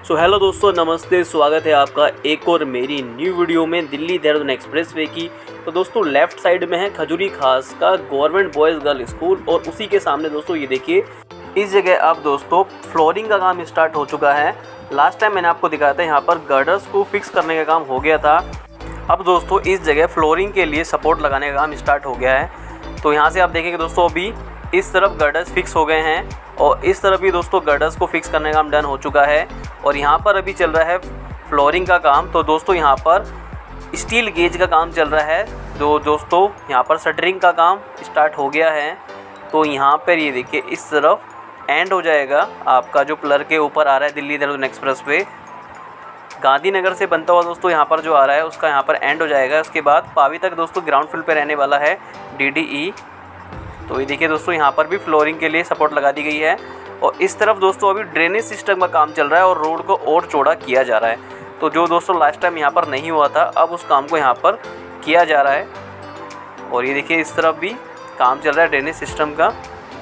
So hello दोस्तों, नमस्ते। स्वागत है आपका एक और मेरी न्यू वीडियो में दिल्ली देहरादून एक्सप्रेसवे की। तो दोस्तों लेफ्ट साइड में है खजूरी खास का गवर्नमेंट बॉयज़ गर्ल स्कूल और उसी के सामने दोस्तों ये देखिए इस जगह अब दोस्तों फ्लोरिंग का काम स्टार्ट हो चुका है। लास्ट टाइम मैंने आपको दिखाया था यहाँ पर गर्डर्स को फिक्स करने का काम हो गया था। अब दोस्तों इस जगह फ्लोरिंग के लिए सपोर्ट लगाने का काम स्टार्ट हो गया है। तो यहाँ से आप देखेंगे दोस्तों अभी इस तरफ गर्डर्स फिक्स हो गए हैं और इस तरफ भी दोस्तों गर्डर्स को फिक्स करने का काम डन हो चुका है और यहाँ पर अभी चल रहा है फ्लोरिंग का काम। तो दोस्तों यहाँ पर स्टील गेज का काम चल रहा है। तो दोस्तों यहाँ पर शटरिंग का काम स्टार्ट हो गया है। तो यहाँ पर ये देखिए इस तरफ एंड हो जाएगा आपका जो पिलर के ऊपर आ रहा है दिल्ली देहरादून एक्सप्रेसवे गांधीनगर से बनता हुआ दोस्तों यहाँ पर जो आ रहा है उसका यहाँ पर एंड हो जाएगा। उसके बाद पावी तक दोस्तों ग्राउंड फ्लोर पे रहने वाला है DDE। तो ये देखिए दोस्तों यहाँ पर भी फ्लोरिंग के लिए सपोर्ट लगा दी गई है और इस तरफ दोस्तों अभी ड्रेनेज सिस्टम का काम चल रहा है और रोड को और चौड़ा किया जा रहा है। तो जो दोस्तों लास्ट टाइम यहाँ पर नहीं हुआ था अब उस काम को यहाँ पर किया जा रहा है और ये देखिए इस तरफ भी काम चल रहा है ड्रेनेज सिस्टम का।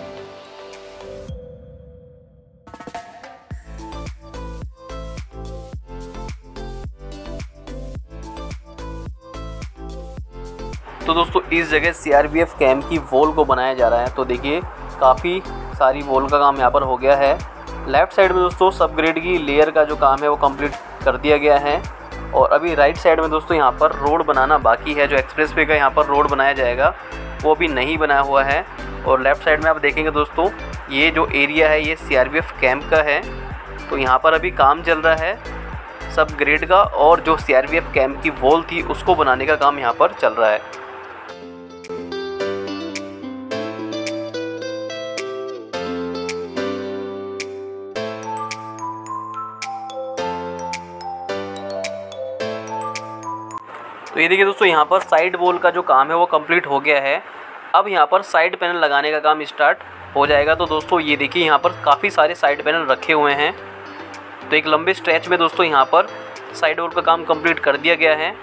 तो दोस्तों इस जगह CRPF कैंप की वॉल को बनाया जा रहा है। तो देखिए काफ़ी सारी वॉल का काम यहाँ पर हो गया है। लेफ़्ट साइड में दोस्तों सब ग्रेड की लेयर का जो काम है वो कंप्लीट कर दिया गया है और अभी राइट साइड में दोस्तों यहाँ पर रोड बनाना बाकी है। जो एक्सप्रेसवे का यहाँ पर रोड बनाया जाएगा वो अभी नहीं बनाया हुआ है। और लेफ़्ट साइड में आप देखेंगे दोस्तों ये जो एरिया है ये CRPF कैंप का है। तो यहाँ पर अभी काम चल रहा है सब ग्रेड का और जो CRPF कैंप की वॉल थी उसको बनाने का काम यहाँ पर चल रहा है। तो ये देखिए दोस्तों यहाँ पर साइड वॉल का जो काम है वो कंप्लीट हो गया है। अब यहाँ पर साइड पैनल लगाने का काम स्टार्ट हो जाएगा। तो दोस्तों ये देखिए यहाँ पर काफ़ी सारे साइड पैनल रखे हुए हैं। तो एक लंबे स्ट्रेच में दोस्तों यहाँ पर साइड वॉल का काम कंप्लीट कर दिया गया है।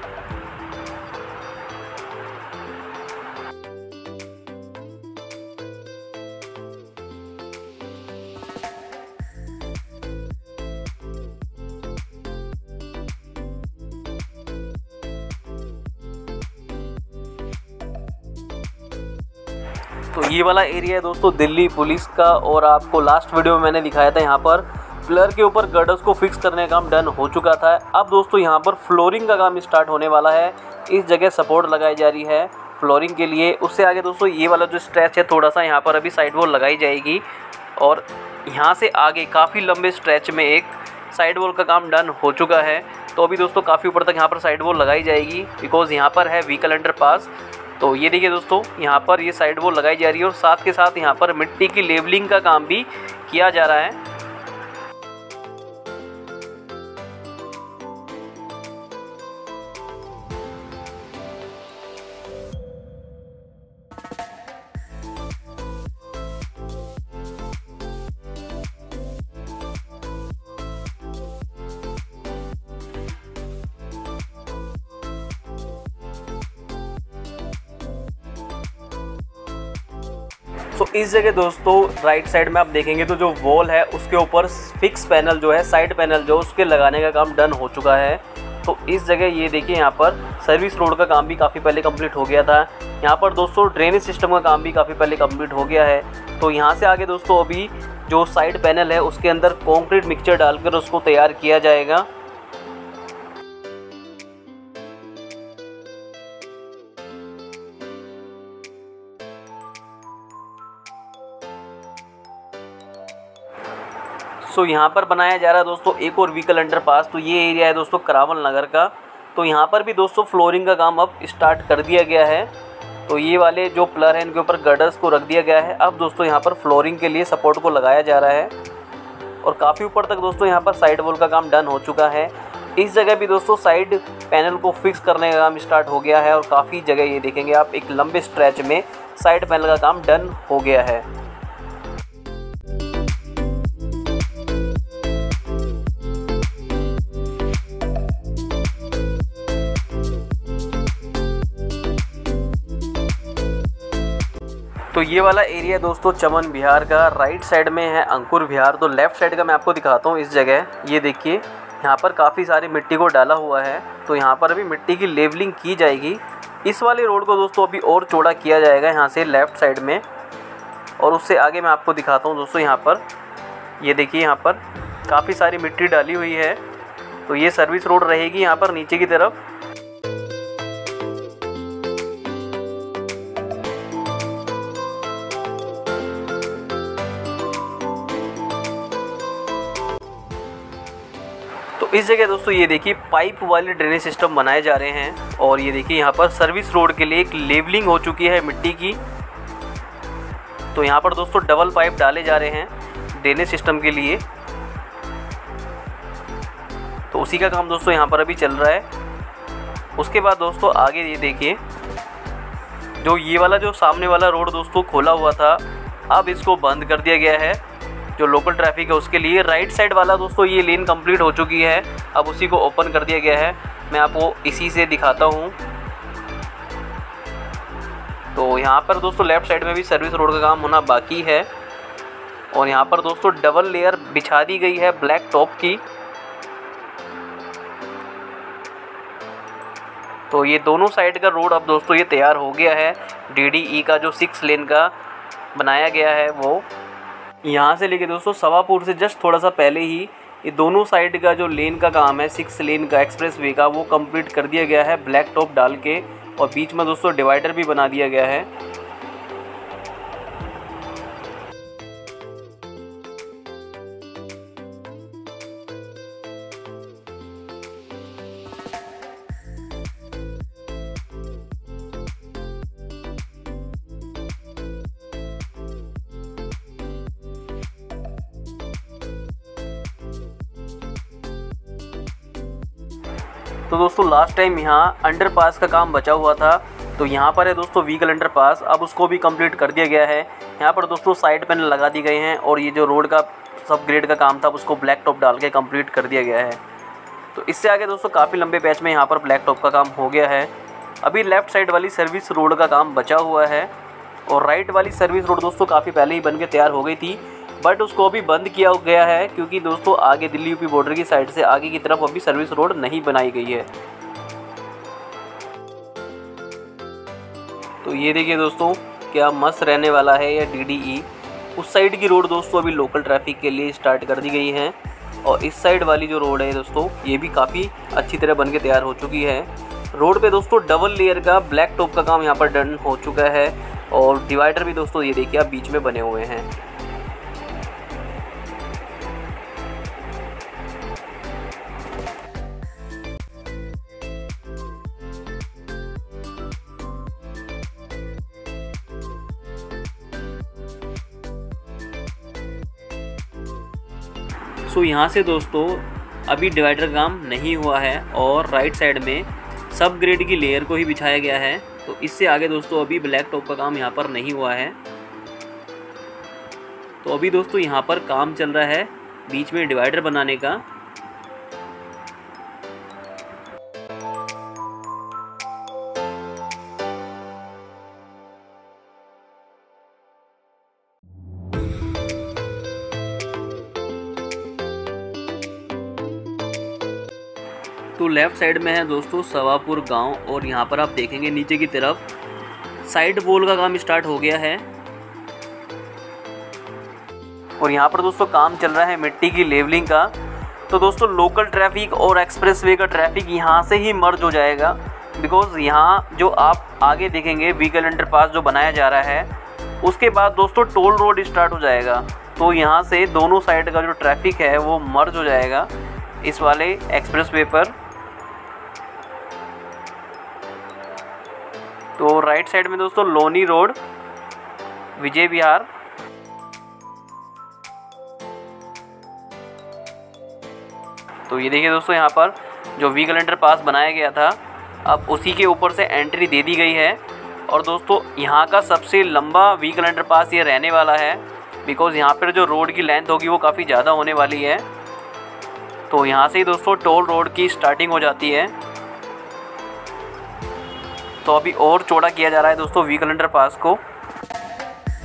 तो ये वाला एरिया है दोस्तों दिल्ली पुलिस का और आपको लास्ट वीडियो में मैंने दिखाया था यहाँ पर पिलर के ऊपर गर्डर्स को फिक्स करने का काम डन हो चुका था। अब दोस्तों यहाँ पर फ्लोरिंग का काम स्टार्ट होने वाला है। इस जगह सपोर्ट लगाई जा रही है फ्लोरिंग के लिए। उससे आगे दोस्तों ये वाला जो स्ट्रेच है थोड़ा सा यहाँ पर अभी साइड वॉल लगाई जाएगी और यहाँ से आगे काफ़ी लंबे स्ट्रेच में एक साइड वॉल का काम डन हो चुका है। तो अभी दोस्तों काफ़ी ऊपर तक यहाँ पर साइड वॉल लगाई जाएगी बिकॉज़ यहाँ पर है व्हीकल अंडरपास। तो ये देखिए दोस्तों यहाँ पर ये साइड वॉल लगाई जा रही है और साथ के साथ यहाँ पर मिट्टी की लेवलिंग का काम भी किया जा रहा है। तो इस जगह दोस्तों राइट साइड में आप देखेंगे तो जो वॉल है उसके ऊपर फिक्स पैनल जो है साइड पैनल जो उसके लगाने का काम डन हो चुका है। तो इस जगह ये देखिए यहाँ पर सर्विस रोड का काम भी काफ़ी पहले कंप्लीट हो गया था। यहाँ पर दोस्तों ड्रेनेज सिस्टम का काम भी काफ़ी पहले कंप्लीट हो गया है। तो यहाँ से आगे दोस्तों अभी जो साइड पैनल है उसके अंदर कॉन्क्रीट मिक्सचर डालकर उसको तैयार किया जाएगा। तो यहाँ पर बनाया जा रहा है दोस्तों एक और व्हीकल अंडरपास। तो ये एरिया है दोस्तों करावल नगर का। तो यहाँ पर भी दोस्तों फ्लोरिंग का काम अब स्टार्ट कर दिया गया है। तो ये वाले जो पिलर हैं इनके ऊपर गर्डर्स को रख दिया गया है। अब दोस्तों यहाँ पर फ्लोरिंग के लिए सपोर्ट को लगाया जा रहा है और काफ़ी ऊपर तक दोस्तों यहाँ पर साइड वॉल का काम डन हो चुका है। इस जगह भी दोस्तों साइड पैनल को फिक्स करने का काम स्टार्ट हो गया है और काफ़ी जगह ये देखेंगे आप एक लंबे स्ट्रेच में साइड पैनल का काम डन हो गया है। तो ये वाला एरिया दोस्तों चमन विहार का, राइट साइड में है अंकुर विहार। तो लेफ़्ट साइड का मैं आपको दिखाता हूँ। इस जगह ये देखिए, यहाँ पर काफ़ी सारी मिट्टी को डाला हुआ है। तो यहाँ पर अभी मिट्टी की लेवलिंग की जाएगी। इस वाले रोड को दोस्तों अभी और चौड़ा किया जाएगा यहाँ से लेफ़्ट साइड में। और उससे आगे मैं आपको दिखाता हूँ दोस्तों, यहाँ पर ये देखिए, यहाँ पर काफ़ी सारी मिट्टी डाली हुई है। तो ये सर्विस रोड रहेगी यहाँ पर नीचे की तरफ। तो इस जगह दोस्तों ये देखिए पाइप वाले ड्रेनेज सिस्टम बनाए जा रहे हैं। और ये देखिए यहाँ पर सर्विस रोड के लिए एक लेवलिंग हो चुकी है मिट्टी की। तो यहाँ पर दोस्तों डबल पाइप डाले जा रहे हैं ड्रेनेज सिस्टम के लिए। तो उसी का काम दोस्तों यहाँ पर अभी चल रहा है। उसके बाद दोस्तों आगे ये देखिए, जो ये वाला जो सामने वाला रोड दोस्तों खोला हुआ था, अब इसको बंद कर दिया गया है। जो लोकल ट्रैफिक है उसके लिए राइट साइड वाला दोस्तों ये लेन कंप्लीट हो चुकी है, अब उसी को ओपन कर दिया गया है। मैं आपको इसी से दिखाता हूँ। तो यहाँ पर दोस्तों लेफ़्ट साइड में भी सर्विस रोड का काम होना बाकी है। और यहाँ पर दोस्तों डबल लेयर बिछा दी गई है ब्लैक टॉप की। तो ये दोनों साइड का रोड अब दोस्तों ये तैयार हो गया है। DDE का जो 6 लेन का बनाया गया है, वो यहाँ से लेके दोस्तों सवापुर से जस्ट थोड़ा सा पहले ही ये दोनों साइड का जो लेन का काम है 6 लेन का एक्सप्रेस वे का, वो कंप्लीट कर दिया गया है ब्लैक टॉप डाल के। और बीच में दोस्तों डिवाइडर भी बना दिया गया है। तो दोस्तों लास्ट टाइम यहाँ अंडरपास का काम बचा हुआ था। तो यहाँ पर है दोस्तों व्हीकल अंडरपास, अब उसको भी कंप्लीट कर दिया गया है। यहाँ पर दोस्तों साइड पैनल लगा दी गए हैं। और ये जो रोड का सब ग्रेड का काम था उसको ब्लैक टॉप डाल के कंप्लीट कर दिया गया है। तो इससे आगे दोस्तों काफ़ी लंबे पैच में यहाँ पर ब्लैक टॉप का काम हो गया है। अभी लेफ़्ट साइड वाली सर्विस रोड का काम बचा हुआ है। और राइट वाली सर्विस रोड दोस्तों काफ़ी पहले ही बन के तैयार हो गई थी, बट उसको अभी बंद किया गया है क्योंकि दोस्तों आगे दिल्ली यूपी बॉर्डर की साइड से आगे की तरफ अभी सर्विस रोड नहीं बनाई गई है। तो ये देखिए दोस्तों क्या मस्त रहने वाला है यह DDE। उस साइड की रोड दोस्तों अभी लोकल ट्रैफिक के लिए स्टार्ट कर दी गई है। और इस साइड वाली जो रोड है दोस्तों ये भी काफ़ी अच्छी तरह बन के तैयार हो चुकी है। रोड पे दोस्तों डबल लेयर का ब्लैक टॉप का काम यहाँ पर डन हो चुका है। और डिवाइडर भी दोस्तों ये देखिए आप बीच में बने हुए हैं। सो यहाँ से दोस्तों अभी डिवाइडर काम नहीं हुआ है और राइट साइड में सब ग्रेड की लेयर को ही बिछाया गया है। तो इससे आगे दोस्तों अभी ब्लैक टॉप का काम यहाँ पर नहीं हुआ है। तो अभी दोस्तों यहाँ पर काम चल रहा है बीच में डिवाइडर बनाने का। तो लेफ़्ट साइड में है दोस्तों सवापुर गांव। और यहाँ पर आप देखेंगे नीचे की तरफ साइड वॉल का काम स्टार्ट हो गया है। और यहाँ पर दोस्तों काम चल रहा है मिट्टी की लेवलिंग का। तो दोस्तों लोकल ट्रैफिक और एक्सप्रेसवे का ट्रैफिक यहाँ से ही मर्ज हो जाएगा, बिकॉज़ यहाँ जो आप आगे देखेंगे व्हीकल अंडरपास जो बनाया जा रहा है, उसके बाद दोस्तों टोल रोड स्टार्ट हो जाएगा। तो यहाँ से दोनों साइड का जो ट्रैफिक है वो मर्ज हो जाएगा इस वाले एक्सप्रेसवे पर। तो राइट साइड में दोस्तों लोनी रोड, विजय विहार। तो ये देखिए दोस्तों यहाँ पर जो व्हीकल अंडरपास बनाया गया था अब उसी के ऊपर से एंट्री दे दी गई है। और दोस्तों यहाँ का सबसे लंबा व्हीकल अंडरपास ये रहने वाला है, बिकॉज़ यहाँ पर जो रोड की लेंथ होगी वो काफ़ी ज़्यादा होने वाली है। तो यहाँ से ही दोस्तों टोल रोड की स्टार्टिंग हो जाती है। तो अभी और चौड़ा किया जा रहा है दोस्तों व्हीकल अंडरपास को।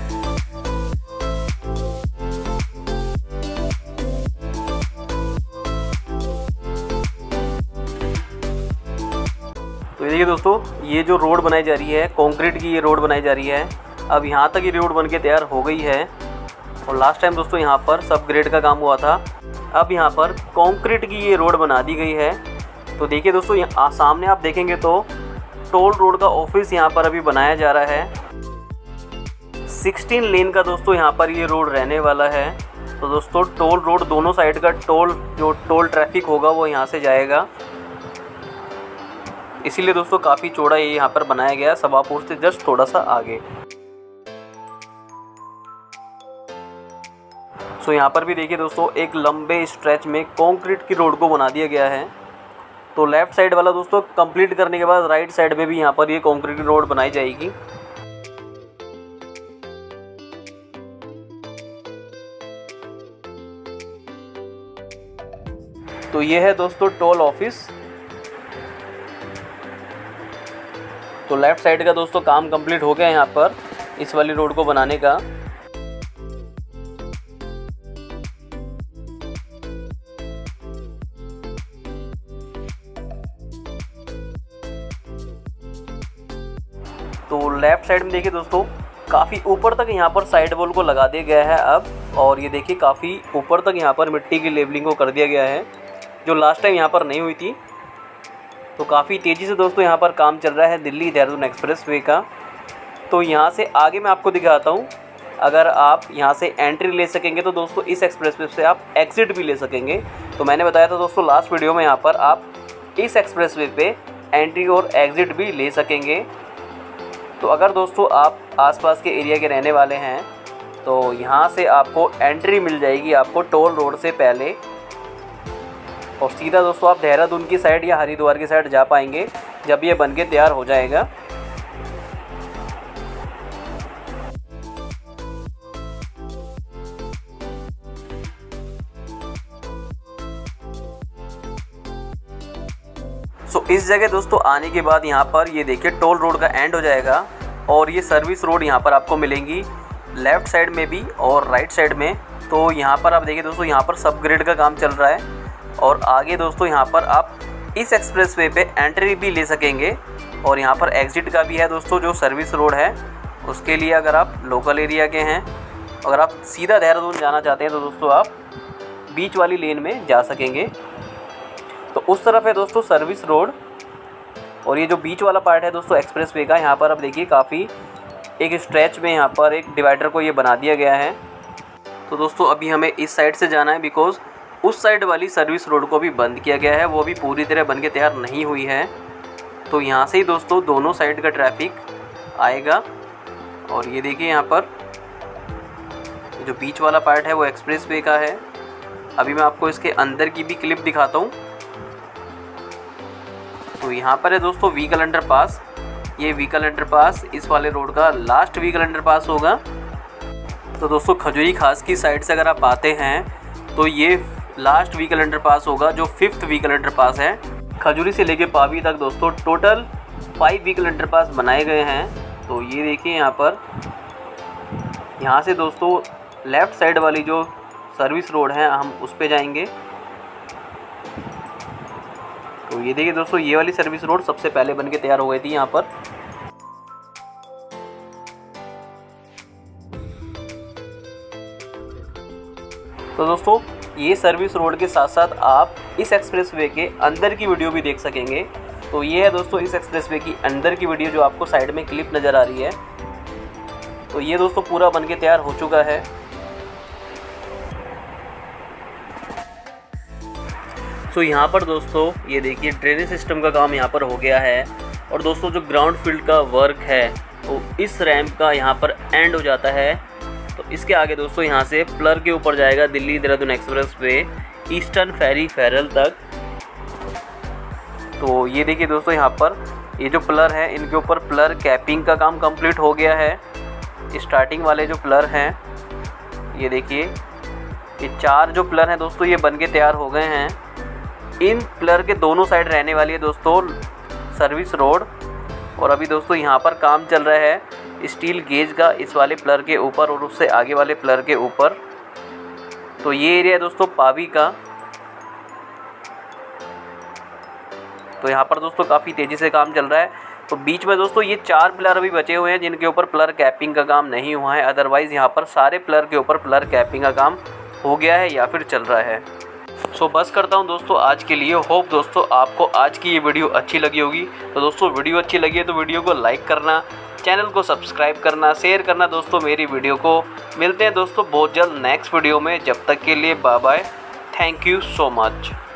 देखिए दोस्तों, ये जो रोड बनाई जा रही है, कंक्रीट की ये रोड बनाई जा रही है। अब यहाँ तक ये रोड बन के तैयार हो गई है और लास्ट टाइम दोस्तों यहाँ पर सब ग्रेड का काम हुआ था। अब यहाँ पर कंक्रीट की ये रोड बना दी गई है। तो देखिए दोस्तों, यहाँ सामने आप देखेंगे तो टोल रोड का ऑफिस यहाँ पर अभी बनाया जा रहा है। 16 लेन का दोस्तों यहाँ पर ये रोड रहने वाला है। तो दोस्तों टोल रोड दोनों साइड का टोल ट्रैफिक होगा वो यहाँ से जाएगा, इसीलिए दोस्तों काफ़ी चौड़ा ये यहाँ पर बनाया गया है, सभापुर से जस्ट थोड़ा सा आगे। सो यहाँ पर भी देखिए दोस्तों, एक लंबे स्ट्रेच में कंक्रीट की रोड को बना दिया गया है। तो लेफ़्ट साइड वाला दोस्तों कंप्लीट करने के बाद राइट साइड में भी यहाँ पर ये कंक्रीट की रोड बनाई जाएगी। तो ये है दोस्तों टोल ऑफिस। तो लेफ़्ट साइड का दोस्तों काम कंप्लीट हो गया है यहाँ पर इस वाली रोड को बनाने का। तो लेफ़्ट साइड में देखिए दोस्तों, काफ़ी ऊपर तक यहाँ पर साइड वॉल को लगा दिया गया है अब। और ये देखिए काफ़ी ऊपर तक यहाँ पर मिट्टी की लेवलिंग को कर दिया गया है, जो लास्ट टाइम यहाँ पर नहीं हुई थी। तो काफ़ी तेज़ी से दोस्तों यहाँ पर काम चल रहा है दिल्ली देहरादून एक्सप्रेस वे का। तो यहाँ से आगे मैं आपको दिखाता हूँ। अगर आप यहाँ से एंट्री ले सकेंगे तो दोस्तों इस एक्सप्रेस वे से आप एग्ज़िट भी ले सकेंगे। तो मैंने बताया था दोस्तों लास्ट वीडियो में, यहाँ पर आप इस एक्सप्रेस वे पे एंट्री और एग्ज़िट भी ले सकेंगे। तो अगर दोस्तों आप आसपास के एरिया के रहने वाले हैं तो यहाँ से आपको एंट्री मिल जाएगी आपको टोल रोड से पहले, और सीधा दोस्तों आप देहरादून की साइड या हरिद्वार की साइड जा पाएंगे जब ये बन के तैयार हो जाएगा। सो इस जगह दोस्तों आने के बाद यहाँ पर ये देखिए टोल रोड का एंड हो जाएगा और ये सर्विस रोड यहाँ पर आपको मिलेंगी लेफ़्ट साइड में भी और राइट साइड में। तो यहाँ पर आप देखिए दोस्तों, यहाँ पर सब ग्रेड का काम चल रहा है और आगे दोस्तों यहाँ पर आप इस एक्सप्रेस वे पे एंट्री भी ले सकेंगे और यहाँ पर एग्ज़िट का भी है दोस्तों, जो सर्विस रोड है उसके लिए। अगर आप लोकल एरिया के हैं, अगर आप सीधा देहरादून जाना चाहते हैं तो दोस्तों आप बीच वाली लेन में जा सकेंगे। तो उस तरफ है दोस्तों सर्विस रोड, और ये जो बीच वाला पार्ट है दोस्तों एक्सप्रेस वे का, यहाँ पर अब देखिए काफ़ी एक स्ट्रेच में यहाँ पर एक डिवाइडर को ये बना दिया गया है। तो दोस्तों अभी हमें इस साइड से जाना है, बिकॉज़ उस साइड वाली सर्विस रोड को भी बंद किया गया है, वो भी पूरी तरह बन के तैयार नहीं हुई है। तो यहाँ से ही दोस्तों दोनों साइड का ट्रैफिक आएगा। और ये देखिए यहाँ पर जो बीच वाला पार्ट है वो एक्सप्रेस वे का है। अभी मैं आपको इसके अंदर की भी क्लिप दिखाता हूँ। तो यहाँ पर है दोस्तों व्हीकल अंडरपास। ये व्हीकल अंडरपास इस वाले रोड का लास्ट व्हीकल अंडरपास होगा। तो दोस्तों खजूरी खास की साइड से अगर आप आते हैं तो ये लास्ट व्हीकल अंडरपास होगा, जो 5th व्हीकल अंडरपास है। खजूरी से लेके पावी तक दोस्तों टोटल 5 व्हीकल अंडरपास बनाए गए हैं। तो ये देखिए यहाँ पर, यहाँ से दोस्तों लेफ़्ट साइड वाली जो सर्विस रोड है हम उस पे जाएंगे। तो ये देखिए दोस्तों, ये वाली सर्विस रोड सबसे पहले बन के तैयार हो गई थी यहाँ पर। तो दोस्तों ये सर्विस रोड के साथ साथ आप इस एक्सप्रेसवे के अंदर की वीडियो भी देख सकेंगे। तो ये है दोस्तों इस एक्सप्रेसवे की अंदर की वीडियो, जो आपको साइड में क्लिप नज़र आ रही है। तो ये दोस्तों पूरा बन के तैयार हो चुका है। तो यहाँ पर दोस्तों ये देखिए ड्रेनेज सिस्टम का काम यहाँ पर हो गया है। और दोस्तों जो ग्राउंड फील्ड का वर्क है वो इस रैंप का यहाँ पर एंड हो जाता है। तो इसके आगे दोस्तों यहाँ से प्लर के ऊपर जाएगा Delhi Dehradun expressway eastern peripheral तक। तो ये देखिए दोस्तों यहाँ पर ये जो प्लर है इनके ऊपर प्लर कैपिंग का काम कंप्लीट हो गया है। स्टार्टिंग वाले जो प्लर हैं ये देखिए, ये 4 जो प्लर हैं दोस्तों ये बन के तैयार हो गए हैं। इन प्लर के दोनों साइड रहने वाली है दोस्तों सर्विस रोड। और अभी दोस्तों यहाँ पर काम चल रहा है स्टील गेज का इस वाले प्लर के ऊपर और उससे आगे वाले प्लर के ऊपर। तो ये एरिया है दोस्तों पावी का। तो यहाँ पर दोस्तों काफ़ी तेज़ी से काम चल रहा है। तो बीच में दोस्तों ये 4 पिलर अभी बचे हुए हैं जिनके ऊपर पिलर कैपिंग का काम नहीं हुआ है, अदरवाइज़ यहाँ पर सारे पिलर के ऊपर पिलर कैपिंग का काम हो गया है या फिर चल रहा है। सो बस करता हूँ दोस्तों आज के लिए। होप दोस्तों आपको आज की ये वीडियो अच्छी लगी होगी। तो दोस्तों वीडियो अच्छी लगी है तो वीडियो को लाइक करना, चैनल को सब्सक्राइब करना, शेयर करना दोस्तों मेरी वीडियो को। मिलते हैं दोस्तों बहुत जल्द नेक्स्ट वीडियो में। जब तक के लिए bye bye, thank you so much.